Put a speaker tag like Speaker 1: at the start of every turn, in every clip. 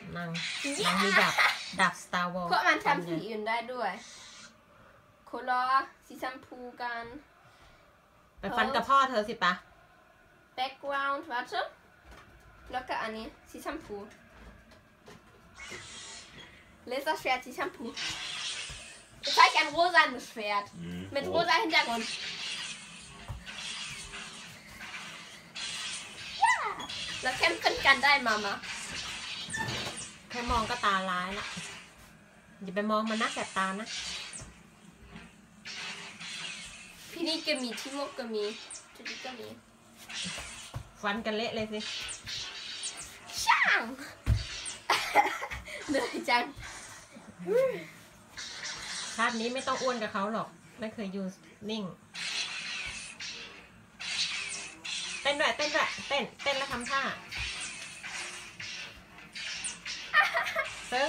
Speaker 1: นางมีดับสตาร์วอล
Speaker 2: เพราะมันทำสีอื่นได้ด้วยโคลอสีชมพูกัน
Speaker 1: ไปฟันกับพ่อเธอสิปะ
Speaker 2: background warte แล้วก็อันนี้สีชมพู Laserschwert สีชมพู Ich zeige ein rosanes Schwert mit rosa Hintergrund. Ja, wir kämpfenกันได้มามา
Speaker 1: แค่มองก็ตาร้ายละอย่าไปมองมันนะแสบตานะ
Speaker 2: พี่นี่ก็มีที่มกก็มีจุดนี้ก็มี
Speaker 1: ฟันกันเละเลยสิ
Speaker 2: ช่างเหนื่อยจัง
Speaker 1: ชาตินี้ไม่ต้องอ้วนกับเขาหรอกไม่เคยอยู่นิ่งเต้นด้วยเต้นแล้วทำท่าเซิร์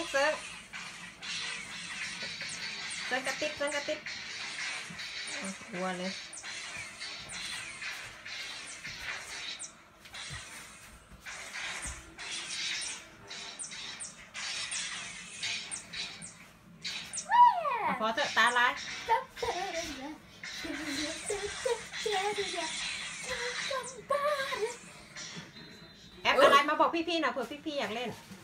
Speaker 1: งกระติบกลัวเลยพอเถอะตาลายแอปอะไรมาบอกพี่ๆหน่อยเผื่อพี่ๆอยากเล่น